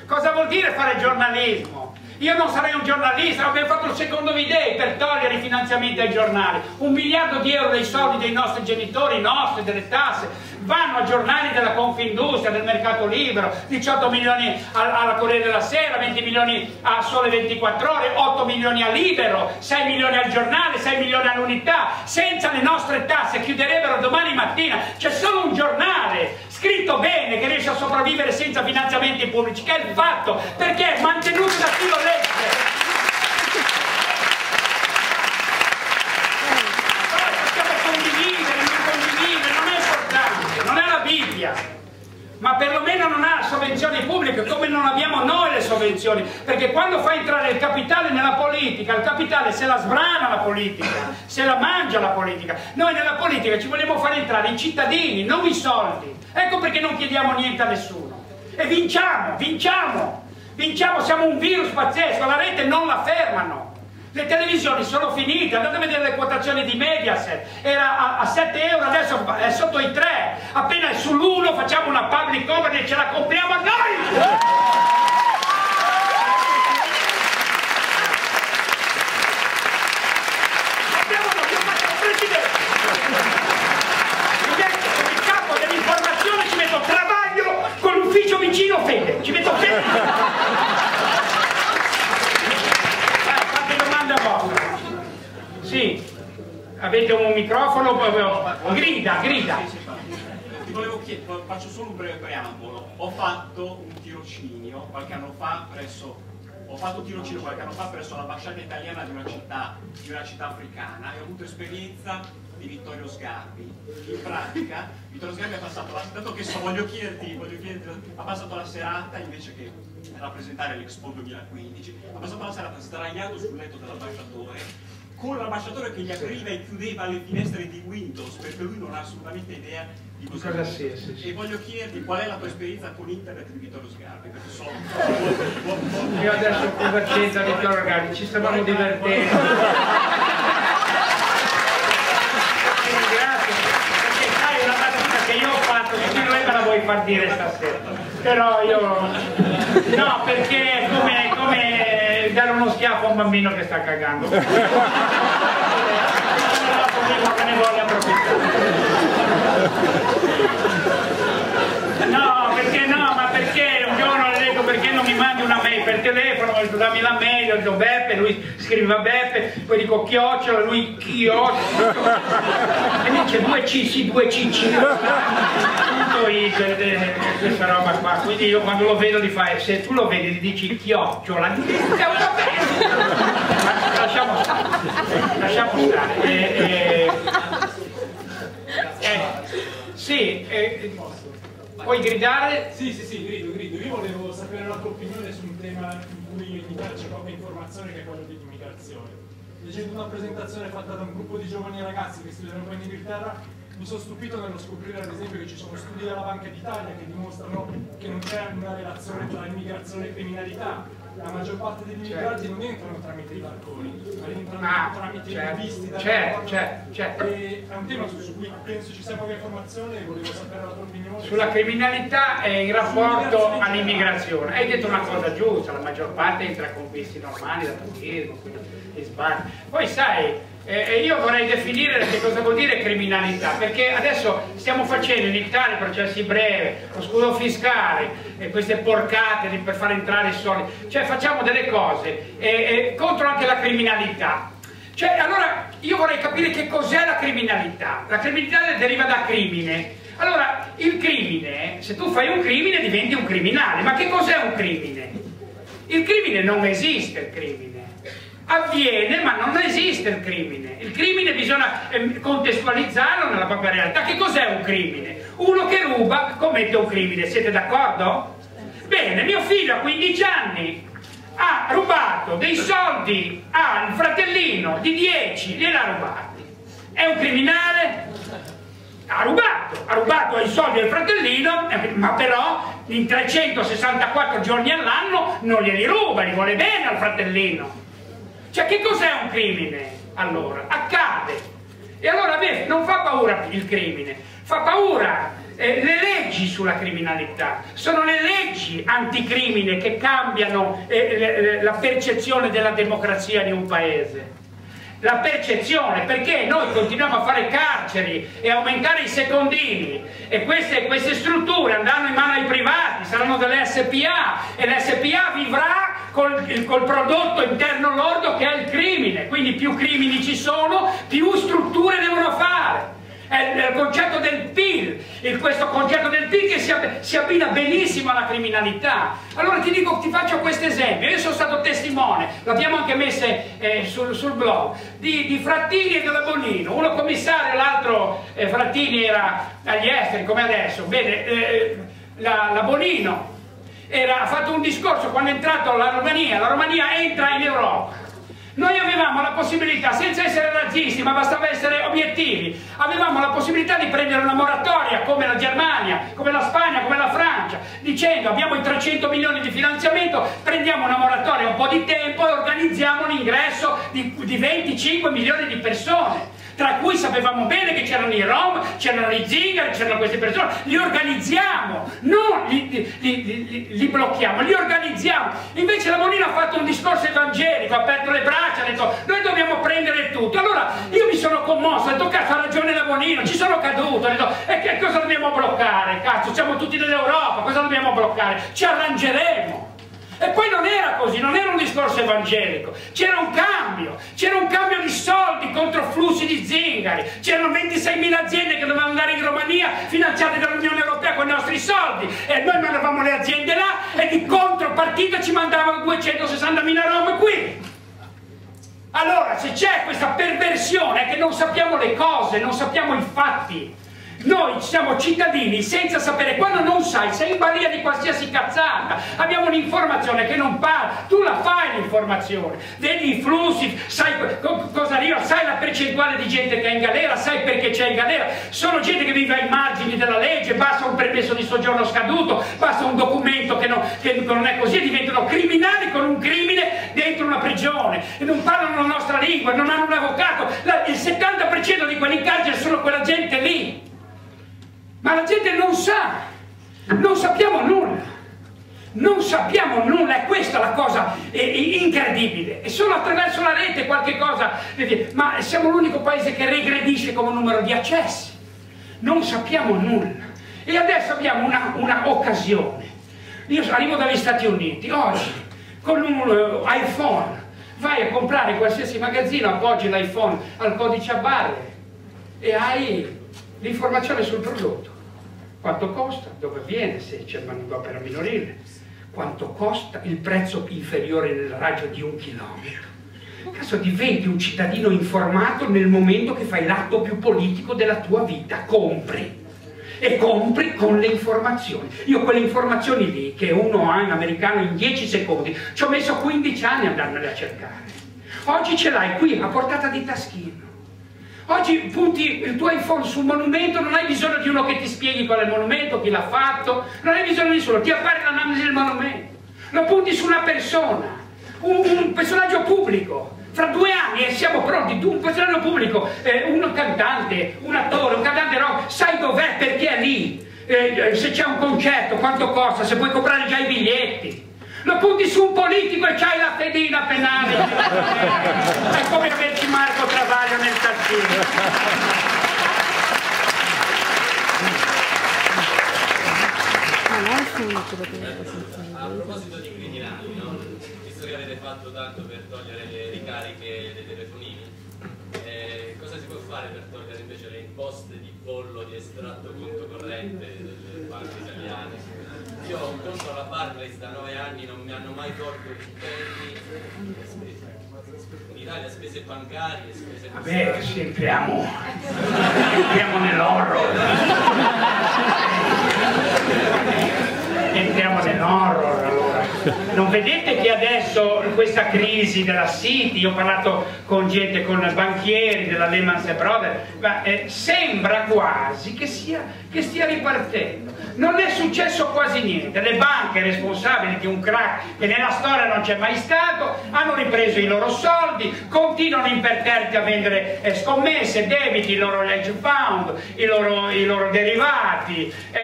Cosa vuol dire fare giornalismo? Io non sarei un giornalista, abbiamo fatto il secondo video per togliere i finanziamenti ai giornali. 1 miliardo di euro dei soldi dei nostri genitori, nostri, delle tasse, vanno a giornali della Confindustria, del mercato libero, 18 milioni alla Corriere della Sera, 20 milioni a Sole 24 Ore, 8 milioni a Libero, 6 milioni al giornale, 6 milioni all'Unità. Senza le nostre tasse chiuderebbero domani mattina. C'è solo un giornale scritto bene che riesce a sopravvivere senza finanziamenti pubblici, che è il Fatto, perché è mantenuto da chi lo legge. Ma perlomeno non ha sovvenzioni pubbliche, come non abbiamo noi le sovvenzioni, perché quando fa entrare il capitale nella politica, il capitale se la sbrana la politica, se la mangia la politica. Noi nella politica ci vogliamo fare entrare i cittadini, non i soldi. Ecco perché non chiediamo niente a nessuno. E vinciamo, vinciamo, vinciamo, siamo un virus pazzesco, la rete non la fermano. Le televisioni sono finite, andate a vedere le quotazioni di Mediaset, era a 7 euro, adesso è sotto i 3, appena è sull'1 facciamo una public company e ce la compriamo a noi! Abbiamo fatto il presidente! Il capo dell'informazione ci metto Travaglio con l'ufficio vicino Fede, ci metto Fede! Sì, avete un microfono? Grida, grida. Ti volevo chiedere, faccio solo un breve preambolo. Ho fatto un tirocinio qualche anno fa presso l'ambasciata italiana di una città africana e ho avuto esperienza di Vittorio Sgarbi. In pratica, Vittorio Sgarbi ha passato dato che voglio chiederti, ha passato la serata invece che rappresentare l'Expo 2015, ha passato la serata sdraiato sul letto dell'ambasciatore, con l'ambasciatore che gli apriva e chiudeva le finestre di Windows, perché lui non ha assolutamente idea di cosa sia. E voglio chiederti qual è la tua esperienza con internet di Vittorio Sgarbi, perché so io adesso cosa c'entra Vittorio Sgarbi? Ci stavamo divertendo. Grazie, perché sai una battuta che io ho fatto, che non me la vuoi far dire stasera, però io no, perché è come dare uno schiaffo a un bambino che sta cagando. Me ne voglio approfittare. No, perché un giorno le dico perché non mi mandi una mail per telefono, ho detto dammi la mail, ho detto Beppe, lui scriveva Beppe, poi dico chiocciola, lui chiocciola, e dice 2C, sì 2CC. Questa roba qua, quindi io quando lo vedo gli fai, se tu lo vedi gli dici chiocciola, lasciamo stare. Sì, puoi gridare? Sì, grido. Io volevo sapere la tua opinione su un tema in cui in Italia c'è poca informazione, che è quello dell'immigrazione. Leggendo una presentazione fatta da un gruppo di giovani ragazzi che studiano qua in Inghilterra, mi sono stupito nello scoprire ad esempio che ci sono studi della Banca d'Italia che dimostrano che non c'è una relazione tra immigrazione e criminalità. La maggior parte degli immigrati non entrano tramite i barconi, ma entrano tramite i visti da certo. E è un tema su cui penso ci sia poca informazione e volevo sapere la tua opinione. Sulla criminalità e in rapporto all'immigrazione. Hai detto una cosa giusta, la maggior parte entra con visti normali da turismo, quindi sbagli. Poi sai, io vorrei definire che cosa vuol dire criminalità, perché adesso stiamo facendo in Italia processi brevi, lo scudo fiscale, queste porcate per far entrare i soldi, cioè facciamo delle cose contro anche la criminalità. Cioè, allora io vorrei capire che cos'è la criminalità. La criminalità deriva da crimine. Allora, il crimine, se tu fai un crimine diventi un criminale, ma che cos'è un crimine? Il crimine non esiste, il crimine. Avviene, ma non esiste il crimine. Il crimine bisogna contestualizzarlo nella propria realtà. Che cos'è un crimine? Uno che ruba commette un crimine, siete d'accordo? Bene, mio figlio a 15 anni ha rubato dei soldi al fratellino di 10, gliel'ha rubati. È un criminale? Ha rubato i soldi al fratellino, ma però in 364 giorni all'anno non glieli ruba, gli vuole bene al fratellino. Cioè, che cos'è un crimine? Allora, accade. E allora a me non fa paura il crimine, fa paura le leggi sulla criminalità, sono le leggi anticrimine che cambiano la percezione della democrazia di un paese. La percezione, perché noi continuiamo a fare carceri e aumentare i secondini e queste strutture andranno in mano ai privati, saranno delle SPA e l'SPA vivrà col prodotto interno lordo che è il crimine, quindi più crimini ci sono, più strutture devono fare. È il concetto del PIL, questo concetto del PIL che si abbina benissimo alla criminalità. Allora ti faccio questo esempio. Io sono stato testimone, l'abbiamo anche messe sul blog, di Frattini e della Bonino, uno commissario, l'altro Frattini era agli esteri come adesso. Bene, la Bonino ha fatto un discorso quando è entrato la Romania entra in Europa. Noi avevamo la possibilità, senza essere razzisti, ma bastava essere obiettivi, avevamo la possibilità di prendere una moratoria come la Germania, come la Spagna, come la Francia, dicendo abbiamo i 300 milioni di finanziamento, prendiamo una moratoria un po' di tempo e organizziamo l'ingresso di 25 milioni di persone, tra cui sapevamo bene che c'erano i Rom, c'erano i zingari, c'erano queste persone, li organizziamo, non li blocchiamo, li organizziamo. Invece la Bonino ha fatto un discorso evangelico, ha aperto le braccia, ha detto noi dobbiamo prendere tutto. Allora io mi sono commosso, ho detto cazzo ha ragione la Bonino, ci sono caduto, ho detto e che cosa dobbiamo bloccare? Cazzo, siamo tutti nell'Europa, cosa dobbiamo bloccare? Ci arrangeremo. E poi non era così, non era un discorso evangelico, c'era un cambio di soldi contro flussi di zingari, c'erano 26.000 aziende che dovevano andare in Romania finanziate dall'Unione Europea con i nostri soldi e noi mandavamo le aziende là e di contropartita ci mandavano 260.000 rom qui. Allora se c'è questa perversione è che non sappiamo le cose, non sappiamo i fatti. Noi siamo cittadini senza sapere, quando non sai, sei in balia di qualsiasi cazzata, abbiamo un'informazione che non parla, tu la fai l'informazione, vedi i flussi, sai cosa arriva, sai la percentuale di gente che è in galera, sai perché c'è in galera, sono gente che vive ai margini della legge, basta un permesso di soggiorno scaduto, basta un documento che non è così e diventano criminali con un crimine dentro una prigione, e non parlano la nostra lingua, non hanno un avvocato, il 70% di quelli in carcere sono quella gente lì. Ma la gente non sa, non sappiamo nulla, è questa la cosa incredibile. E solo attraverso la rete qualche cosa, ma siamo l'unico paese che regredisce come numero di accessi, non sappiamo nulla. E adesso abbiamo una occasione. Io arrivo dagli Stati Uniti, oggi con un iPhone vai a comprare in qualsiasi magazzino, appoggi l'iPhone al codice a barre e hai l'informazione sul prodotto. Quanto costa, dove viene, se c'è manodopera minorile, quanto costa, il prezzo inferiore nel raggio di 1 chilometro. Cazzo, diventi un cittadino informato nel momento che fai l'atto più politico della tua vita, compri. E compri con le informazioni. Io quelle informazioni lì, che uno ha in americano in 10 secondi, ci ho messo 15 anni a andarmele a cercare. Oggi ce l'hai qui, a portata di taschino. Oggi punti il tuo iPhone sul monumento, non hai bisogno di uno che ti spieghi qual è il monumento, chi l'ha fatto, non hai bisogno di nessuno, ti appare l'analisi del monumento, lo punti su una persona, un personaggio pubblico, fra 2 anni e siamo pronti, un personaggio pubblico, un cantante, un attore, un cantante rock, sai dov'è, perché è lì, se c'è un concerto, quanto costa, se puoi comprare già i biglietti. Lo punti su un politico e c'hai la fedina penale. È come averci Marco Travaglio nel tazzino. A proposito di criminali, no? Visto che avete fatto tanto per togliere le ricariche dei telefonini, cosa si può fare per togliere invece le imposte di bollo di estratto conto corrente delle banche italiane? Io ho un conto alla Barclays da 9 anni, non mi hanno mai tolto gli impegni, in Italia spese bancarie, spese... Vabbè, ci entriamo nell'horror. Entriamo nell'horror allora. Non vedete che adesso questa crisi della City, io ho parlato con gente, con banchieri della Lehman Brothers, ma sembra quasi che stia ripartendo. Non è successo quasi niente, le banche responsabili di un crack che nella storia non c'è mai stato hanno ripreso i loro soldi, continuano imperterriti a vendere scommesse, debiti, i loro hedge fund, i loro derivati.